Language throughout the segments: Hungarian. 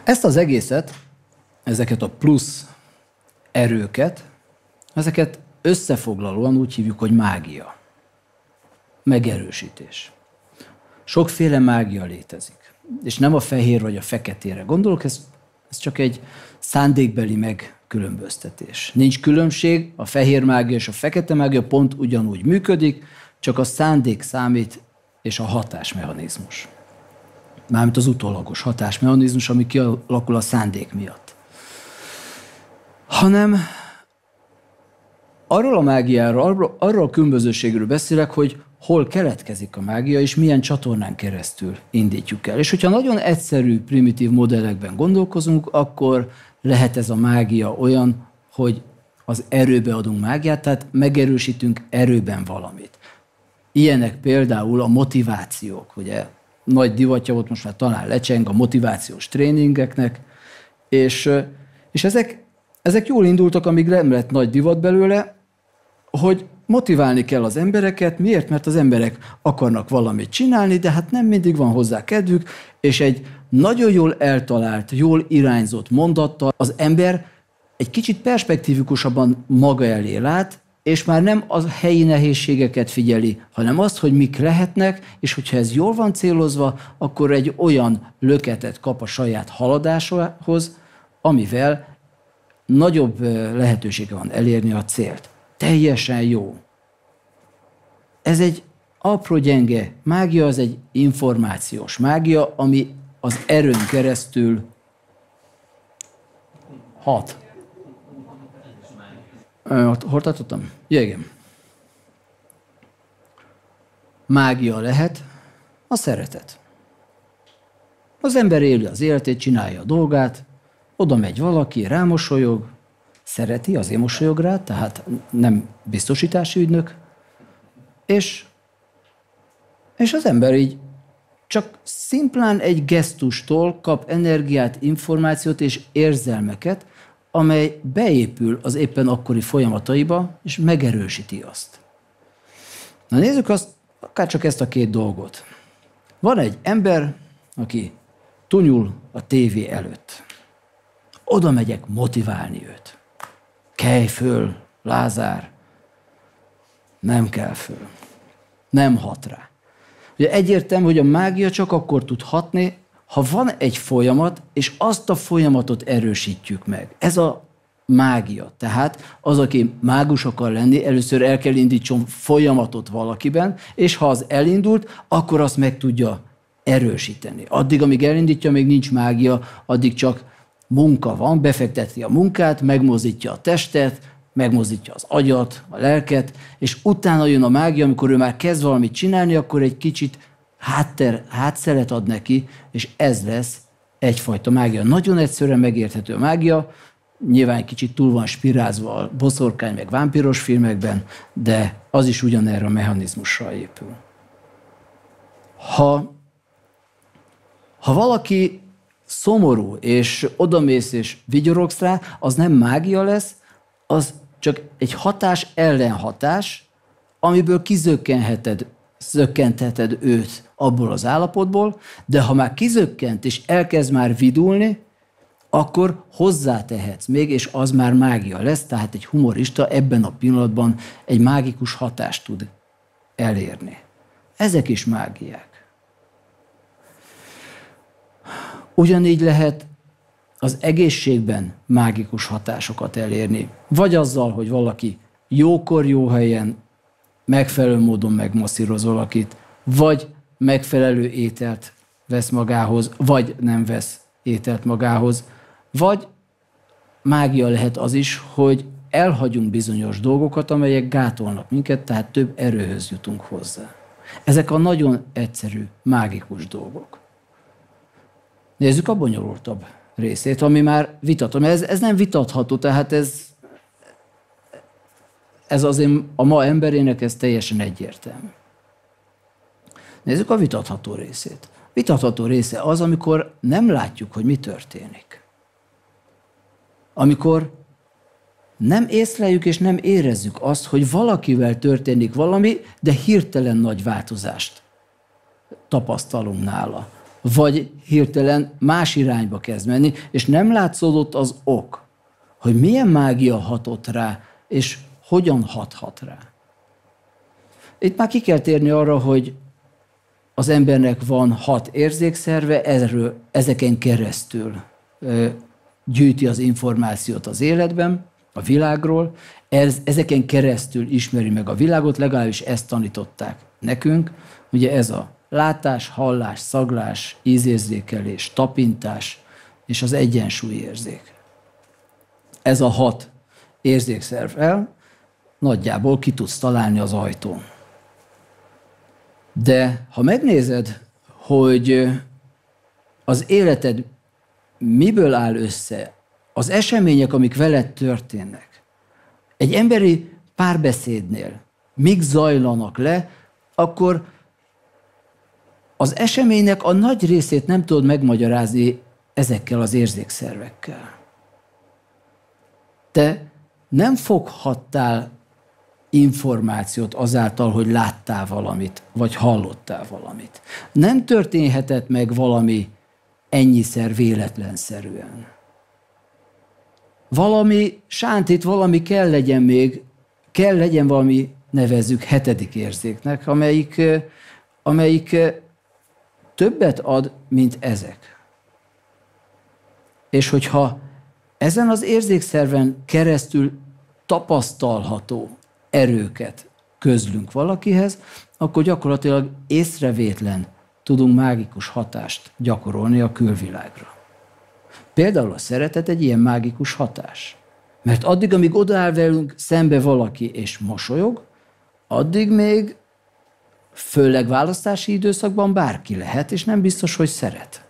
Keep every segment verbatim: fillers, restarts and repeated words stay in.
Ezt az egészet, ezeket a plusz erőket, ezeket összefoglalóan úgy hívjuk, hogy mágia. Megerősítés. Sokféle mágia létezik. És nem a fehér vagy a feketére gondolok, ez, ez csak egy szándékbeli megkülönböztetés. Nincs különbség, a fehér mágia és a fekete mágia pont ugyanúgy működik, csak a szándék számít és a hatásmechanizmus. Mármint az utólagos hatásmechanizmus, ami kialakul a szándék miatt. Hanem arról a mágiáról, arról, arról a különbözőségről beszélek, hogy hol keletkezik a mágia, és milyen csatornán keresztül indítjuk el. És hogyha nagyon egyszerű, primitív modellekben gondolkozunk, akkor lehet ez a mágia olyan, hogy az erőbe adunk mágiát, tehát megerősítünk erőben valamit. Ilyenek például a motivációk, ugye nagy divatja volt, most már talán lecseng a motivációs tréningeknek, és, és ezek, ezek jól indultak, amíg nem lett nagy divat belőle, hogy motiválni kell az embereket. Miért? Mert az emberek akarnak valamit csinálni, de hát nem mindig van hozzá kedvük, és egy nagyon jól eltalált, jól irányzott mondattal az ember egy kicsit perspektívikusabban maga elé lát, és már nem a helyi nehézségeket figyeli, hanem azt, hogy mik lehetnek, és hogyha ez jól van célozva, akkor egy olyan löketet kap a saját haladásához, amivel nagyobb lehetősége van elérni a célt. Teljesen jó. Ez egy apró gyenge mágia, az egy információs mágia, ami az erőn keresztül hat. Hol tartottam? Ja, igen. Mágia lehet a szeretet. Az ember éli az életét, csinálja a dolgát, oda megy valaki, rámosolyog, szereti, azért mosolyog rá, tehát nem biztosítási ügynök, és, és az ember így csak szimplán egy gesztustól kap energiát, információt és érzelmeket, amely beépül az éppen akkori folyamataiba, és megerősíti azt. Na nézzük azt, akár csak ezt a két dolgot. Van egy ember, aki tunyul a tévé előtt. Oda megyek motiválni őt. Kelj föl, Lázár. Nem kell föl. Nem hat rá. Ugye egyértelmű, hogy a mágia csak akkor tud hatni, ha van egy folyamat, és azt a folyamatot erősítjük meg. Ez a mágia. Tehát az, aki mágus akar lenni, először el kell indítson folyamatot valakiben, és ha az elindult, akkor azt meg tudja erősíteni. Addig, amíg elindítja, még nincs mágia, addig csak munka van, befekteti a munkát, megmozdítja a testet, megmozdítja az agyat, a lelket, és utána jön a mágia, amikor ő már kezd valamit csinálni, akkor egy kicsit hátter, hátszelet ad neki, és ez lesz egyfajta mágia. Nagyon egyszerűen megérthető a mágia, nyilván egy kicsit túl van spirázva a boszorkány meg vámpiros filmekben, de az is ugyanerre a mechanizmusra épül. Ha, ha valaki szomorú, és odamész és vigyorogsz rá, az nem mágia lesz, az csak egy hatás ellenhatás, amiből kizökkenheted, zökkentheted őt abból az állapotból, de ha már kizökkent és elkezd már vidulni, akkor hozzátehetsz még, és az már mágia lesz, tehát egy humorista ebben a pillanatban egy mágikus hatást tud elérni. Ezek is mágiák. Ugyanígy lehet az egészségben mágikus hatásokat elérni. Vagy azzal, hogy valaki jókor, jó helyen, megfelelő módon megmasszíroz valakit, vagy megfelelő ételt vesz magához, vagy nem vesz ételt magához, vagy mágia lehet az is, hogy elhagyunk bizonyos dolgokat, amelyek gátolnak minket, tehát több erőhöz jutunk hozzá. Ezek a nagyon egyszerű, mágikus dolgok. Nézzük a bonyolultabb részét, ami már vitatható. Ez, ez nem vitatható, tehát ez, ez azért a ma emberének ez teljesen egyértelmű. Nézzük a vitatható részét. Vitatható része az, amikor nem látjuk, hogy mi történik. Amikor nem észleljük és nem érezzük azt, hogy valakivel történik valami, de hirtelen nagy változást tapasztalunk nála. vagy hirtelen más irányba kezd menni, és nem látszódott az ok, hogy milyen mágia hatott rá, és hogyan hathat rá. Itt már ki kell térni arra, hogy az embernek van hat érzékszerve, erről, ezeken keresztül ö, gyűjti az információt az életben, a világról, ez, ezeken keresztül ismeri meg a világot, legalábbis ezt tanították nekünk. Ugye ez a látás, hallás, szaglás, ízérzékelés, tapintás és az egyensúlyérzék. Ez a hat érzékszervvel nagyjából ki tudsz találni az ajtón. De ha megnézed, hogy az életed miből áll össze, az események, amik veled történnek, egy emberi párbeszédnél mik zajlanak le, akkor az eseménynek a nagy részét nem tudod megmagyarázni ezekkel az érzékszervekkel. Te nem foghattál információt azáltal, hogy láttál valamit, vagy hallottál valamit. Nem történhetett meg valami ennyiszer véletlenszerűen. Valami sántit, valami kell legyen még, kell legyen valami, nevezzük hetedik érzéknek, amelyik, amelyik többet ad, mint ezek. És hogyha ezen az érzékszerven keresztül tapasztalható erőket közlünk valakihez, akkor gyakorlatilag észrevétlen tudunk mágikus hatást gyakorolni a külvilágra. Például a szeretet egy ilyen mágikus hatás. Mert addig, amíg odaáll velünk szembe valaki és mosolyog, addig még főleg választási időszakban bárki lehet, és nem biztos, hogy szeret.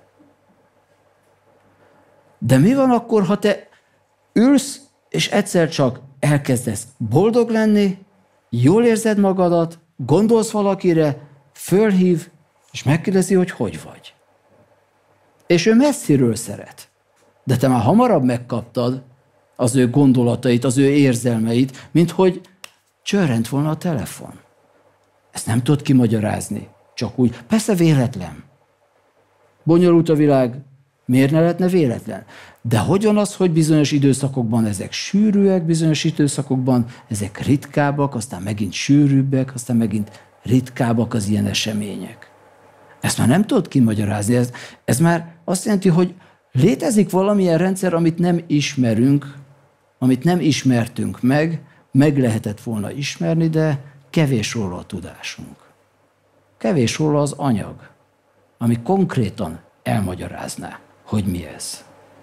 De mi van akkor, ha te ülsz, és egyszer csak elkezdesz boldog lenni, jól érzed magadat, gondolsz valakire, fölhív, és megkérdezi, hogy hogy vagy. És ő messziről szeret. De te már hamarabb megkaptad az ő gondolatait, az ő érzelmeit, mint hogy csörrent volna a telefon. Ezt nem tudod kimagyarázni. Csak úgy. Persze véletlen. Bonyolult a világ, miért ne lehetne véletlen? De hogyan az, hogy bizonyos időszakokban ezek sűrűek, bizonyos időszakokban ezek ritkábbak, aztán megint sűrűbbek, aztán megint ritkábbak az ilyen események. Ezt már nem tudod kimagyarázni. Ez, ez már azt jelenti, hogy létezik valamilyen rendszer, amit nem ismerünk, amit nem ismertünk meg, meg lehetett volna ismerni, de kevés róla a tudásunk. Kevés róla az anyag, ami konkrétan elmagyarázná, hogy mi ez.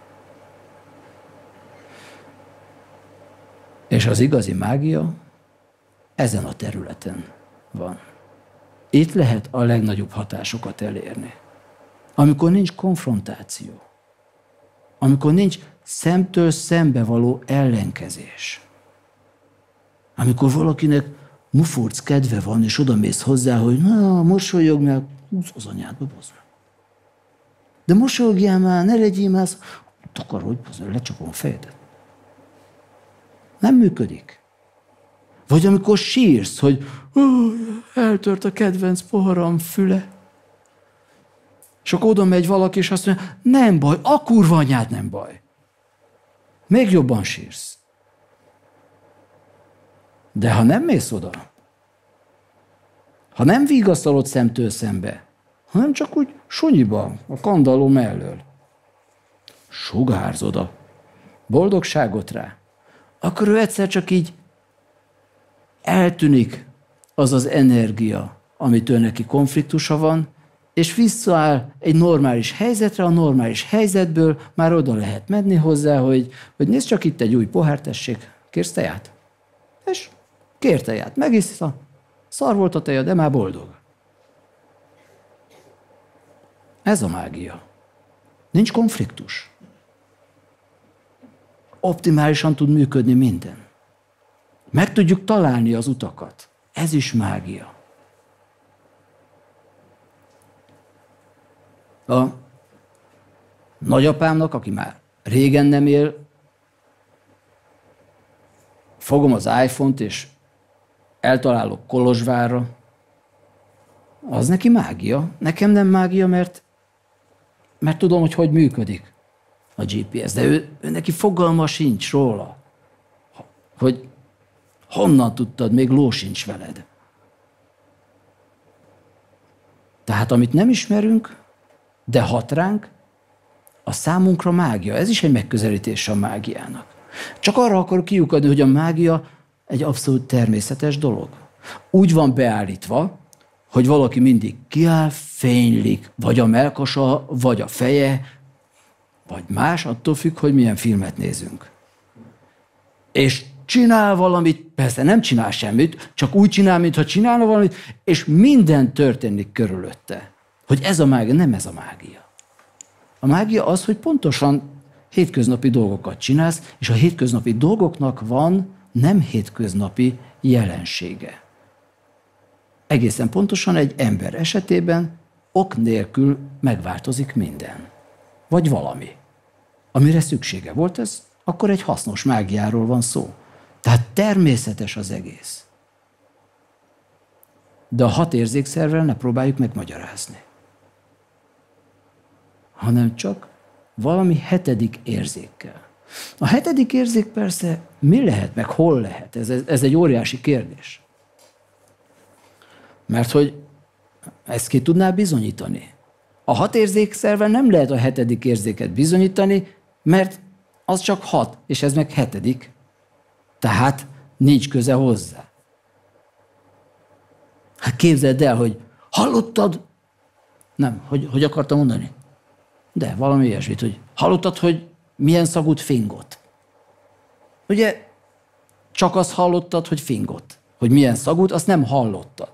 És az igazi mágia ezen a területen van. Itt lehet a legnagyobb hatásokat elérni. Amikor nincs konfrontáció, amikor nincs szemtől szembe való ellenkezés, amikor valakinek mufurc kedve van, és odamész hozzá, hogy na, mosolyog meg, húzz az anyádba, bozd meg. De mosolyogjál már, ne legyél már, takarodj, bozd meg, lecsapom a fejedet. Nem működik. Vagy amikor sírsz, hogy eltört a kedvenc poharam füle. És akkor oda megy valaki, és azt mondja, nem baj, a kurva anyád nem baj. Még jobban sírsz. De ha nem mész oda, ha nem vigasztalod szemtől szembe, hanem csak úgy sunyiba, a kandalló mellől, sugárzod a boldogságot rá, akkor ő egyszer csak így eltűnik az az energia, amitől neki konfliktusa van, és visszaáll egy normális helyzetre, a normális helyzetből már oda lehet menni hozzá, hogy, hogy nézd csak itt egy új pohár, tessék, kérsz teját? És kér teját, megiszta, szar volt a teja, de már boldog. Ez a mágia. Nincs konfliktus. Optimálisan tud működni minden. Meg tudjuk találni az utakat. Ez is mágia. A nagyapámnak, aki már régen nem él, fogom az iPhone-t, és eltalálok Kolozsvárra, az neki mágia. Nekem nem mágia, mert mert tudom, hogy hogy működik a gé pé es, de ő, ő neki fogalma sincs róla, hogy honnan tudtad, még ló sincs veled. Tehát amit nem ismerünk, de hat ránk, a számunkra mágia. Ez is egy megközelítés a mágiának. Csak arra akarok kiukadni, hogy a mágia egy abszolút természetes dolog. Úgy van beállítva, hogy valaki mindig kiáll, fénylik, vagy a mellkasa, vagy a feje, vagy más, attól függ, hogy milyen filmet nézünk. És csinál valamit, persze nem csinál semmit, csak úgy csinál, mintha csinálna valamit, és minden történik körülötte. Hogy ez a mágia, nem ez a mágia. A mágia az, hogy pontosan hétköznapi dolgokat csinálsz, és a hétköznapi dolgoknak van nem hétköznapi jelensége. Egészen pontosan egy ember esetében ok nélkül megváltozik minden. Vagy valami. Amire szüksége volt, ez akkor egy hasznos mágiáról van szó. Tehát természetes az egész. De a hat érzékszervvel ne próbáljuk megmagyarázni. Hanem csak valami hetedik érzékkel. A hetedik érzék persze mi lehet, meg hol lehet? Ez, ez egy óriási kérdés. Mert hogy ezt ki tudná bizonyítani? A hat érzékszervvel nem lehet a hetedik érzéket bizonyítani, mert az csak hat, és ez meg hetedik. Tehát nincs köze hozzá. Hát képzeld el, hogy hallottad? Nem, hogy, hogy akartam mondani? De valami ilyesmit, hogy hallottad, hogy milyen szagút fingott? Ugye csak azt hallottad, hogy fingott. Hogy milyen szagút, azt nem hallottad.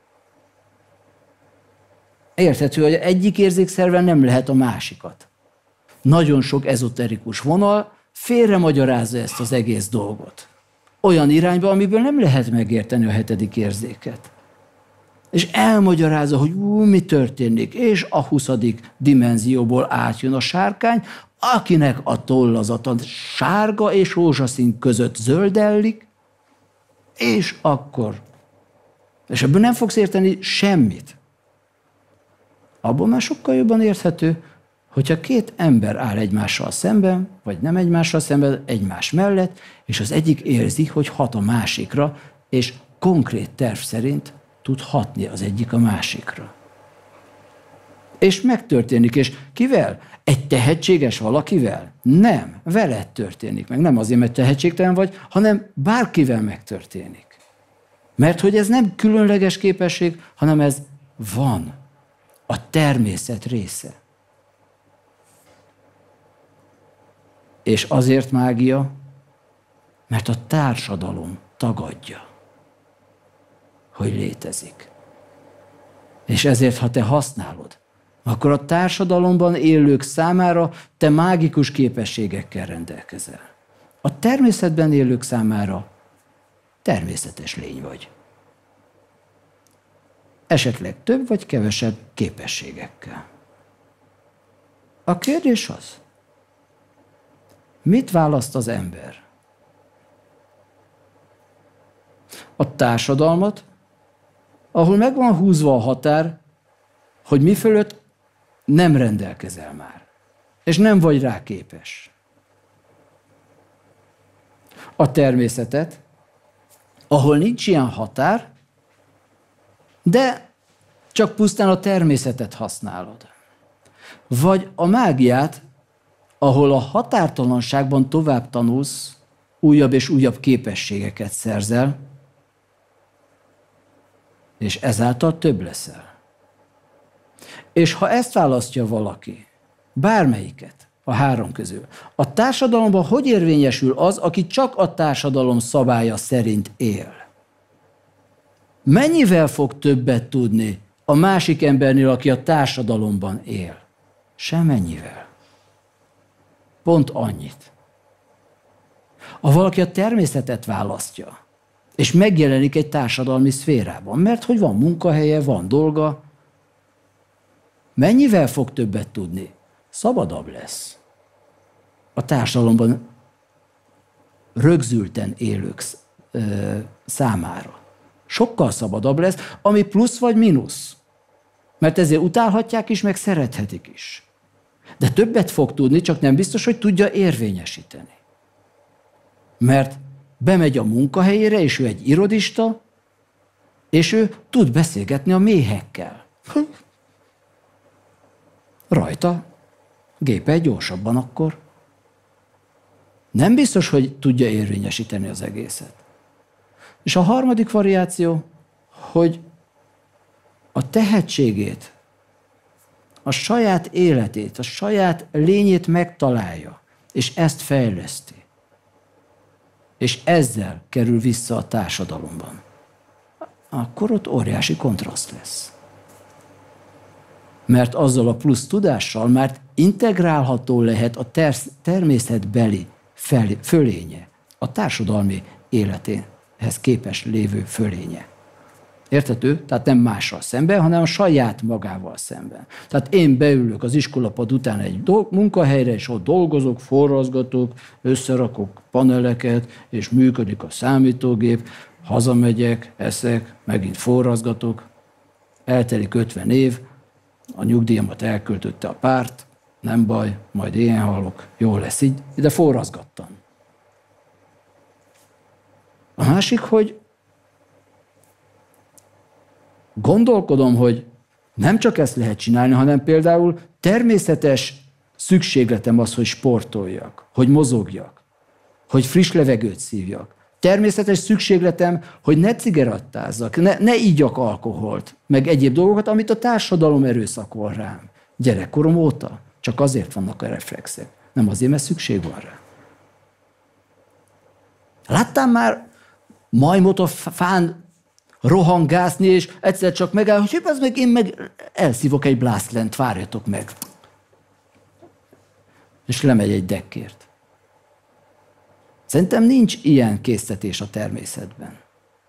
Érthető, hogy egyik érzékszerven nem lehet a másikat. Nagyon sok ezoterikus vonal félremagyarázza ezt az egész dolgot. Olyan irányba, amiből nem lehet megérteni a hetedik érzéket. És elmagyarázza, hogy ú, mi történik, és a huszadik dimenzióból átjön a sárkány, akinek a tollazata sárga és rózsaszín között zöldellik, és akkor. És ebből nem fogsz érteni semmit. Abban már sokkal jobban érthető, hogyha két ember áll egymással szemben, vagy nem egymással szemben, egymás mellett, és az egyik érzi, hogy hat a másikra, és konkrét terv szerint tud hatni az egyik a másikra. És megtörténik, és kivel? Egy tehetséges valakivel? Nem, veled történik meg. Nem azért, mert tehetségtelen vagy, hanem bárkivel megtörténik. Mert hogy ez nem különleges képesség, hanem ez van. A természet része. És azért mágia, mert a társadalom tagadja, hogy létezik. És ezért, ha te használod, akkor a társadalomban élők számára te mágikus képességekkel rendelkezel. A természetben élők számára természetes lény vagy. Esetleg több vagy kevesebb képességekkel. A kérdés az, mit választ az ember? A társadalmat, ahol meg van húzva a határ, hogy mi fölött nem rendelkezel már, és nem vagy rá képes. A természetet, ahol nincs ilyen határ, de csak pusztán a természetet használod. Vagy a mágiát, ahol a határtalanságban tovább tanulsz, újabb és újabb képességeket szerzel, és ezáltal több leszel. És ha ezt választja valaki, bármelyiket a három közül, a társadalomban hogy érvényesül az, aki csak a társadalom szabálya szerint él? Mennyivel fog többet tudni a másik embernél, aki a társadalomban él? Semmennyivel. Pont annyit. Ha valaki a természetet választja, és megjelenik egy társadalmi szférában, mert hogy van munkahelye, van dolga, mennyivel fog többet tudni? Szabadabb lesz. A társadalomban rögzülten élők számára. Sokkal szabadabb lesz, ami plusz vagy mínusz. Mert ezért utálhatják is, meg szerethetik is. De többet fog tudni, csak nem biztos, hogy tudja érvényesíteni. Mert bemegy a munkahelyére, és ő egy irodista, és ő tud beszélgetni a méhekkel. Rajta gépelj gyorsabban akkor. Nem biztos, hogy tudja érvényesíteni az egészet. És a harmadik variáció, hogy a tehetségét, a saját életét, a saját lényét megtalálja, és ezt fejleszti. És ezzel kerül vissza a társadalomban. Akkor ott óriási kontraszt lesz. Mert azzal a plusz tudással már integrálható lehet a ter- természetbeli fel- fölénye, a társadalmi életéhez képes lévő fölénye. Érthető? Tehát nem mással szemben, hanem a saját magával szemben. Tehát én beülök az iskolapad után egy do- munkahelyre, és ott dolgozok, forrazgatok, összerakok paneleket, és működik a számítógép, hazamegyek, eszek, megint forrazgatok, eltelik ötven év, a nyugdíjamat elköltötte a párt, nem baj, majd ilyen halok, jó lesz így, de forrazgattam. A másik, hogy gondolkodom, hogy nem csak ezt lehet csinálni, hanem például természetes szükségletem az, hogy sportoljak, hogy mozogjak, hogy friss levegőt szívjak. Természetes szükségletem, hogy ne cigarettázzak, ne, ne igyak alkoholt, meg egyéb dolgokat, amit a társadalom erőszakol rám. Gyerekkorom óta. Csak azért vannak a reflexek. Nem azért, mert szükség van rá. Láttam már majmot a fán rohangászni, és egyszer csak megáll, hogy ez meg én meg elszívok egy blászlent, várjatok meg. És lemegy egy dekkért. Szerintem nincs ilyen késztetés a természetben.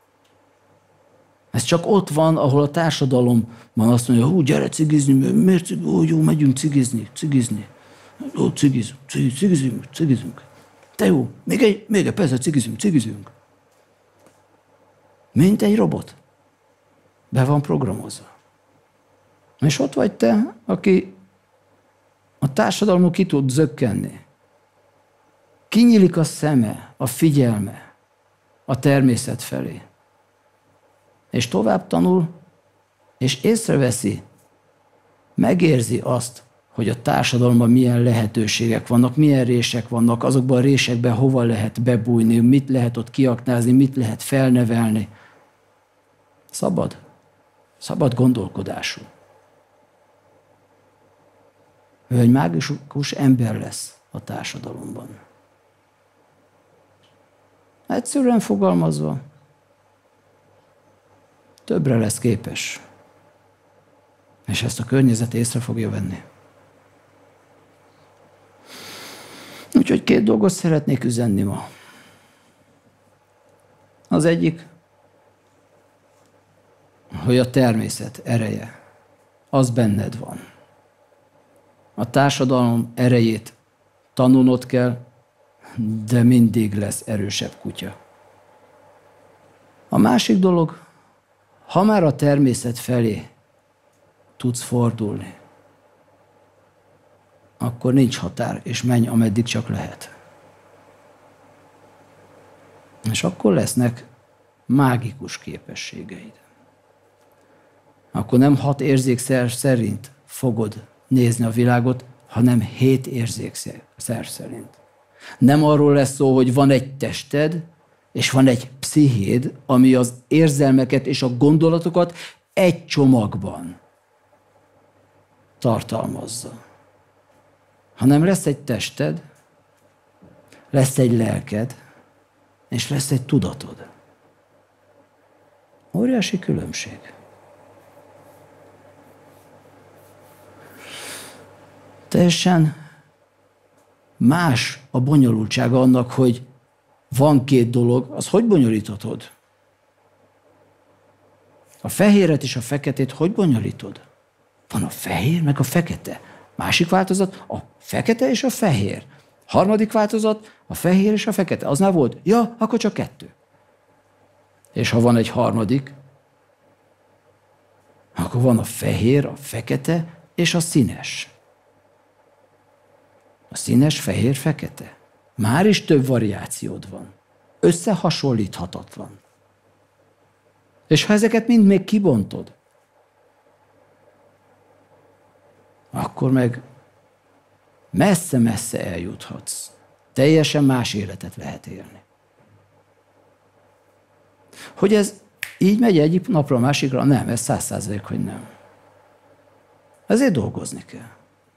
Ez csak ott van, ahol a társadalomban azt mondja, hú, gyere cigizni, miért cigizni? Ó, jó, megyünk cigizni, cigizni. Ó, cigizünk, cigizünk, cigizünk. Te jó, még egy, még egy percet cigizünk, cigizünk. Mint egy robot. Be van programozva. És ott vagy te, aki a társadalomon ki tud zökkenni. Kinyílik a szeme, a figyelme a természet felé. És tovább tanul, és észreveszi, megérzi azt, hogy a társadalomban milyen lehetőségek vannak, milyen rések vannak, azokban a résekben hova lehet bebújni, mit lehet ott kiaknázni, mit lehet felnevelni. Szabad. Szabad gondolkodású. Ő egy mágikus ember lesz a társadalomban. Egyszerűen fogalmazva, többre lesz képes. És ezt a környezet észre fogja venni. Úgyhogy két dolgot szeretnék üzenni ma. Az egyik, hogy a természet ereje, az benned van. A társadalom erejét tanulnod kell, de mindig lesz erősebb kutya. A másik dolog, ha már a természet felé tudsz fordulni, akkor nincs határ, és menj, ameddig csak lehet. És akkor lesznek mágikus képességeid. Akkor nem hat érzékszer szerint fogod nézni a világot, hanem hét érzékszer szerint. Nem arról lesz szó, hogy van egy tested, és van egy pszichéd, ami az érzelmeket és a gondolatokat egy csomagban tartalmazza. Hanem lesz egy tested, lesz egy lelked, és lesz egy tudatod. Óriási különbség. Teljesen más a bonyolultsága annak, hogy van két dolog, az hogy bonyolíthatod? A fehéret és a feketét hogy bonyolítod? Van a fehér, meg a fekete. Másik változat, a fekete és a fehér. Harmadik változat, a fehér és a fekete. Az már volt? Ja, akkor csak kettő. És ha van egy harmadik, akkor van a fehér, a fekete és a színes. A színes, fehér, fekete. Már is több variációd van. Összehasonlíthatatlan. És ha ezeket mind még kibontod, akkor meg messze-messze eljuthatsz. Teljesen más életet lehet élni. Hogy ez így megy egyik napra a másikra? Nem, ez száz százalék, hogy nem. Ezért dolgozni kell.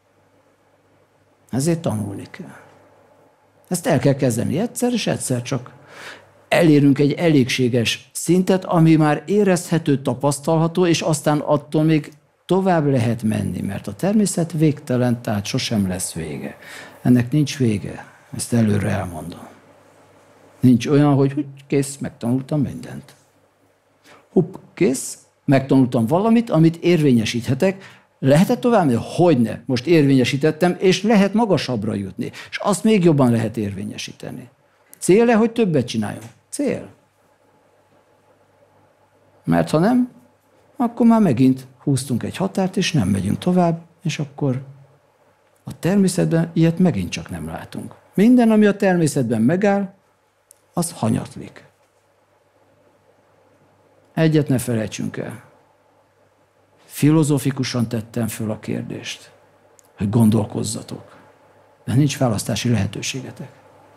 Ezért tanulni kell. Ezt el kell kezdeni egyszer, és egyszer csak elérünk egy elégséges szintet, ami már érezhető, tapasztalható, és aztán attól még tovább lehet menni, mert a természet végtelen, tehát sosem lesz vége. Ennek nincs vége. Ezt előre elmondom. Nincs olyan, hogy, hogy kész, megtanultam mindent. Hupp, kész, megtanultam valamit, amit érvényesíthetek. Lehet tovább menni? Hogyne. Most érvényesítettem, és lehet magasabbra jutni. És azt még jobban lehet érvényesíteni. Cél-e, hogy többet csináljon? Cél. Mert ha nem, akkor már megint húztunk egy határt, és nem megyünk tovább, és akkor a természetben ilyet megint csak nem látunk. Minden, ami a természetben megáll, az hanyatlik. Egyet ne felejtsünk el. Filozófikusan tettem föl a kérdést, hogy gondolkozzatok, de nincs választási lehetőségetek.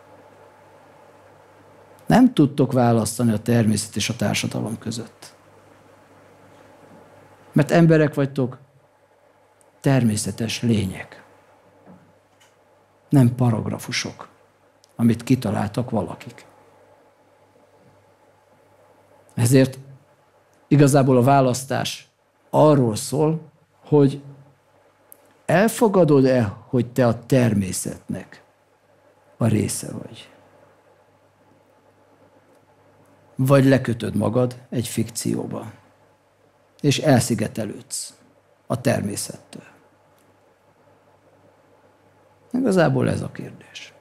Nem tudtok választani a természet és a társadalom között. Mert emberek vagytok, természetes lények. Nem paragrafusok, amit kitaláltak valakik. Ezért igazából a választás arról szól, hogy elfogadod-e, hogy te a természetnek a része vagy. Vagy lekötöd magad egy fikcióba, és elszigetelődsz a természettől. Igazából ez a kérdés.